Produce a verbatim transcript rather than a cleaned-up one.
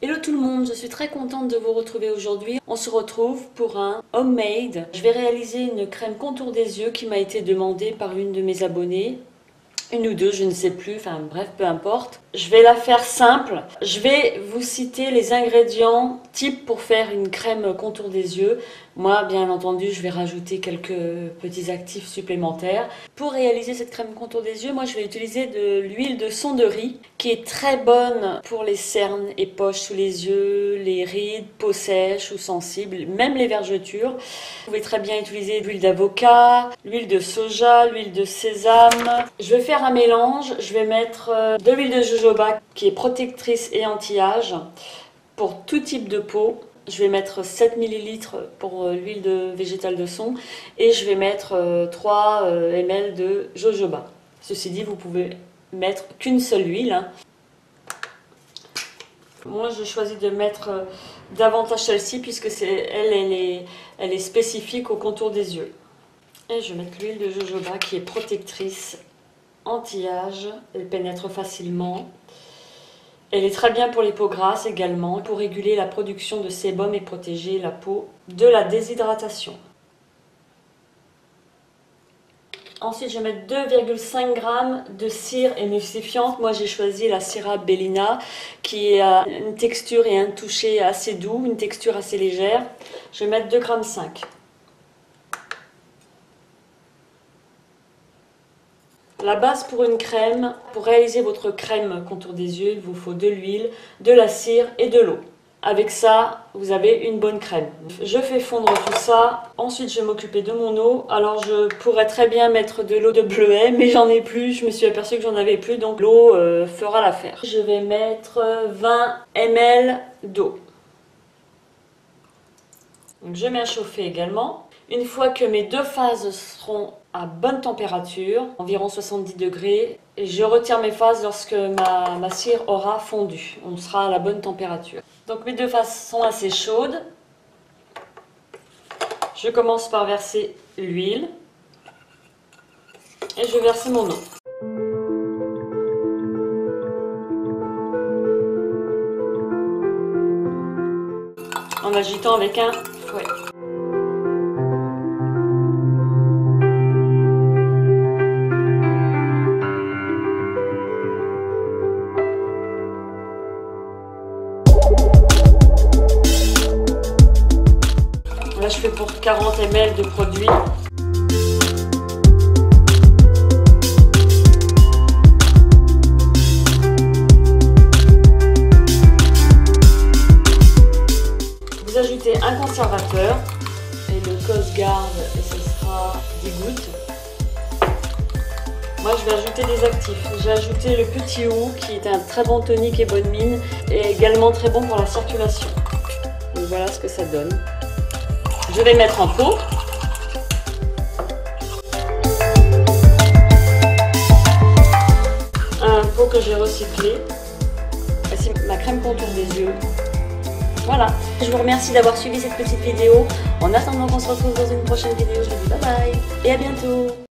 Hello tout le monde, je suis très contente de vous retrouver aujourd'hui. On se retrouve pour un homemade. Je vais réaliser une crème contour des yeux qui m'a été demandée par une de mes abonnées. Une ou deux, je ne sais plus, enfin bref, peu importe. Je vais la faire simple. Je vais vous citer les ingrédients types pour faire une crème contour des yeux. Moi, bien entendu, je vais rajouter quelques petits actifs supplémentaires. Pour réaliser cette crème contour des yeux, moi je vais utiliser de l'huile de sonderie qui est très bonne pour les cernes et poches sous les yeux, les rides, peau sèche ou sensible, même les vergetures. Vous pouvez très bien utiliser de l'huile d'avocat, l'huile de soja, l'huile de sésame. Je vais faire un mélange. Je vais mettre de l'huile de jojoba qui est protectrice et anti-âge pour tout type de peau. Je vais mettre sept millilitres pour l'huile de végétale de son et je vais mettre trois millilitres de jojoba. Ceci dit, vous pouvez mettre qu'une seule huile. Hein. Moi, je choisis de mettre davantage celle-ci puisque c'est, elle, elle est, elle est spécifique au contour des yeux. Et je vais mettre l'huile de jojoba qui est protectrice, anti-âge, elle pénètre facilement. Elle est très bien pour les peaux grasses également, pour réguler la production de sébum et protéger la peau de la déshydratation. Ensuite, je vais mettre deux virgule cinq grammes de cire émulsifiante. Moi, j'ai choisi la Cera Bellina qui a une texture et un toucher assez doux, une texture assez légère. Je vais mettre deux virgule cinq grammes. La base pour une crème, pour réaliser votre crème contour des yeux, il vous faut de l'huile, de la cire et de l'eau. Avec ça, vous avez une bonne crème. Je fais fondre tout ça. Ensuite, je vais m'occuper de mon eau. Alors, je pourrais très bien mettre de l'eau de bleuet, mais j'en ai plus. Je me suis aperçue que j'en avais plus, donc l'eau euh, fera l'affaire. Je vais mettre vingt millilitres d'eau. Je mets à chauffer également. Une fois que mes deux phases seront à bonne température, environ soixante-dix degrés, je retire mes phases lorsque ma, ma cire aura fondu. On sera à la bonne température. Donc mes deux phases sont assez chaudes. Je commence par verser l'huile et je vais verser mon eau. En agitant avec un fouet. Là, je fais pour quarante millilitres de produit. Vous ajoutez un conservateur et le Cosguard et ce sera dix gouttes. Moi, je vais ajouter des actifs. J'ai ajouté le Petit Hou qui est un très bon tonique et bonne mine et également très bon pour la circulation. Donc voilà ce que ça donne. Je vais mettre en pot. Un pot que j'ai recyclé. Voici ma crème contour des yeux. Voilà. Je vous remercie d'avoir suivi cette petite vidéo. En attendant qu'on se retrouve dans une prochaine vidéo, je vous dis bye bye et à bientôt.